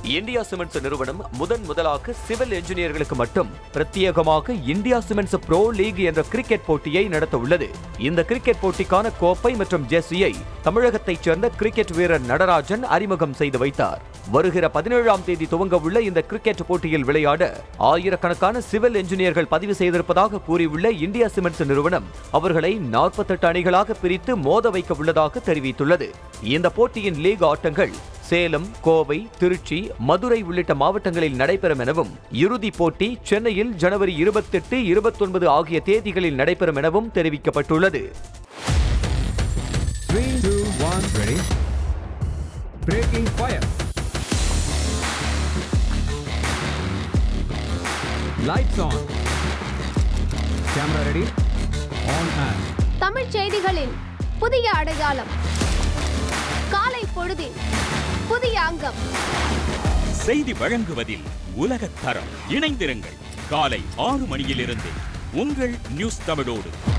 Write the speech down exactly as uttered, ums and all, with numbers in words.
India cements நிறுவனம் முதன் முதலாக சிவில் என்ஜினியர்களுக்கு மட்டும் பிரத்யேகமாக இந்தியா சிமெண்ட்ஸ் ப்ரோ லீக் என்ற கிரிக்கெட் போட்டியை நடத்த உள்ளது. இந்த கிரிக்கெட் போட்டிக்கான கோப்பை மற்றும் ஜெர்சியை தமிழகத்தைச் சேர்ந்த கிரிக்கெட் வீரர் நடராஜன் அறிமுகம் செய்து வைத்தார். வருகிற பதினேழாம் தேதி துவங்க உள்ள இந்த கிரிக்கெட் போட்டியில் விளையாட ஆயிரக்கணக்கான சிவில் என்ஜினியர்கள் பதிவு செய்திருப்பதாக கூறியுள்ள இந்தியா சிமெண்ட்ஸ் நிறுவனம் அவர்களை நாற்பத்தி எட்டு அணிகளாக பிரித்து மோத வைக்க உள்ளதாக தெரிவித்துள்ளது. இந்த போட்டியின் லீக் ஆட்டங்கள் சேலம், கோவை, திருச்சி, மதுரை உள்ளிட்ட மாவட்டங்களில் நடைபெறும் எனவும் இறுதிப் போட்டி சென்னையில் ஜனவரி இருபத்தி எட்டு, இருபத்தி ஒன்பது ஆகிய தேதிகளில் நடைபெறும் எனவும் தெரிவிக்கப்பட்டுள்ளது. three, two, one, ready. Breaking fire. Lights on. Camera ready. On and. Tamil செய்திகளின் புதிய அடையாளம். காலை பொழுதில் புதிய அங்கம். செய்தி வழங்குவதில் உலகத் தரம். இணைந்திருங்கள் காலை ஆறு மணியிலிருந்து உங்கள் நியூஸ் தமிழோடு.